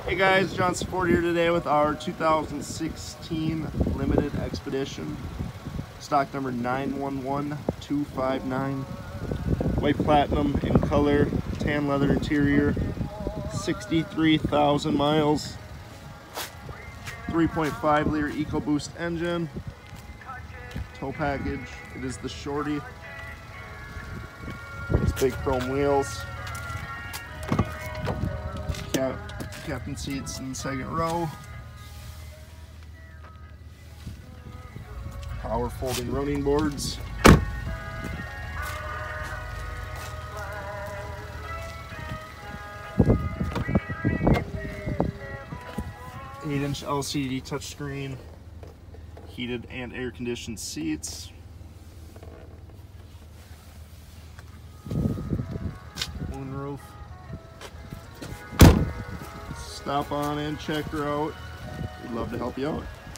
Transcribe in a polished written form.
Hey guys, John Support here today with our 2016 Limited Expedition. Stock number 911259. White platinum in color, tan leather interior, 63,000 miles. 3.5 liter EcoBoost engine. Tow package, it is the Shorty. It's big chrome wheels. Captain seats in the second row. Power folding running boards. Eight-inch LCD touchscreen. Heated and air-conditioned seats. Moonroof. Stop on and check her out. We'd love to help you out.